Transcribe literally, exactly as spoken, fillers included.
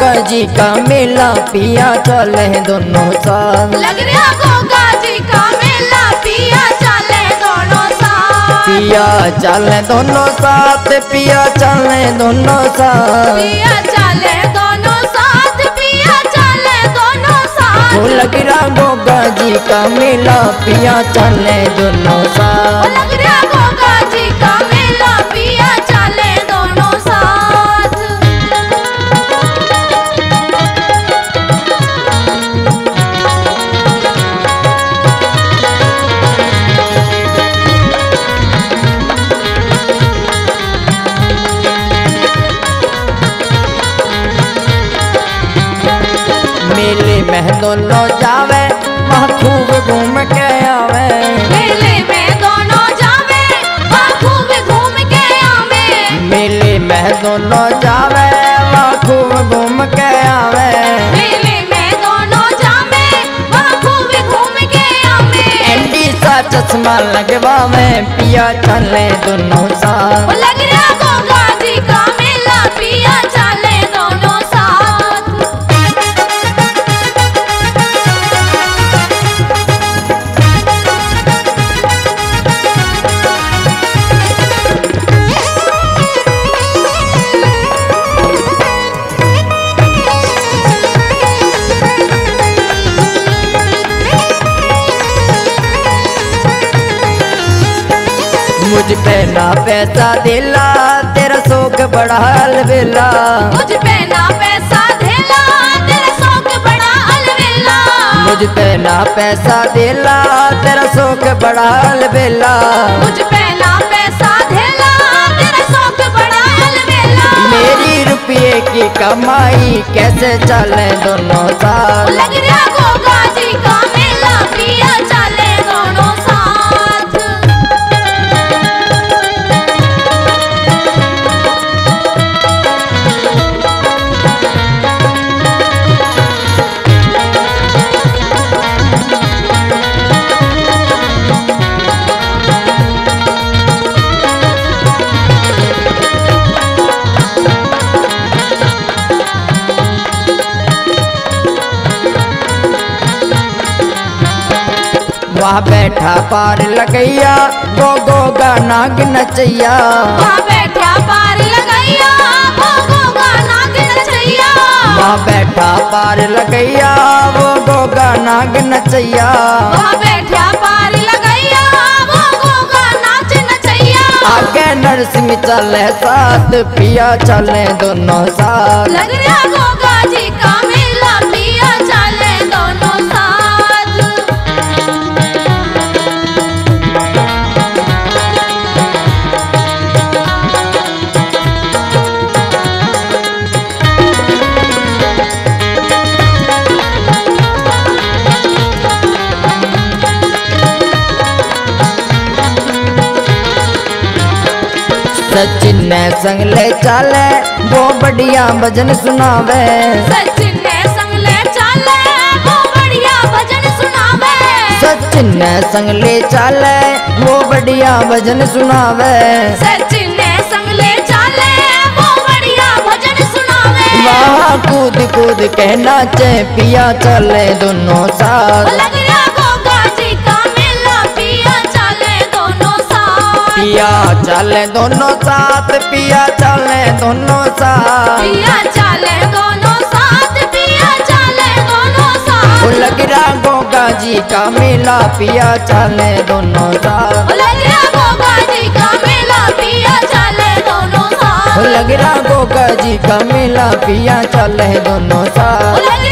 गोगा जी का मेला पिया चले दोनों साथ। लग रहा गोगा जी का मेला पिया चले दोनों साथ। पिया चले दोनों साथ पिया चले दोनों साथ पिया चले दोनों साथ पिया चले दोनों साथ। वो लग रहा गोगा जी का मेला पिया चले दोनों साथ। लग रहा गोगा जी का मेला पिया चले दोनों साथ। मेले में दोनों जावे वहाँ खूब घूम के आवे। मेले में दोनों जावे वहाँ खूब घूम के आवे। मेले में दोनों जावे वहाँ खूब घूम के आवे। मेले में दोनों जावे वहाँ खूब घूम के आवे। एंडी सा चश्मा लगवावे पिया चले दोनों साथ। लग रहा गोगा जी का मेला पिया चले दोनों साथ। मुझ पे ना पैसा दिला तेरा शौक बड़ा अलविला। मुझ पे ना पैसा धेला तेरा शौक बड़ा अलविला। मुझ पे ना पैसा दिला तेरा शौक बड़ा अलविला। मुझ पे ना पैसा धेला तेरा शौक बड़ा अलविला। मेरी रुपये की कमाई कैसे चले दोनों साथ। लग रहा गोगा जी का मेला पिया चले दोनों साथ। वहाँ बैठा पार लगैया वो गोगा नाग नचैया। वहाँ बैठा पार लगैया वो गोगा नाग नचैया। वहाँ बैठा पार लगैया वो गोगा नाग नचैया। वहाँ बैठा पार लगैया वो गोगा नाच नचैया। आगे नरसिंह चले साथ पिया चले दोनों साथ। लग रहा गोगा जी का मेला पिया चले दोनों साथ। सचिन ने संग ले चाले वो बढ़िया भजन सुनावे। सचिन ने संग ले चाले वो बढ़िया भजन सुनावे। सचिन ने संग ले चाले वो बढ़िया भजन सुनावे। सचिन ने संग ले चाले वो बढ़िया भजन सुनावे। वहाँ कूद कूद के नाचे पिया चले दोनों साथ। लग रहा गोगा जी का मेला पिया चले दोनों साथ। पिया चले दोनों साथ पिया चले दोनों साथ। पिया चले दोनों साथ पिया चले दोनों साथ। वो लग रहा गोगा जी का मेला पिया चले दोनों साथ। लग रहा गोगा जी का मेला पिया चले दोनों साथ। वो लग रहा गोगा जी का मेला पिया चले दोनों साथ।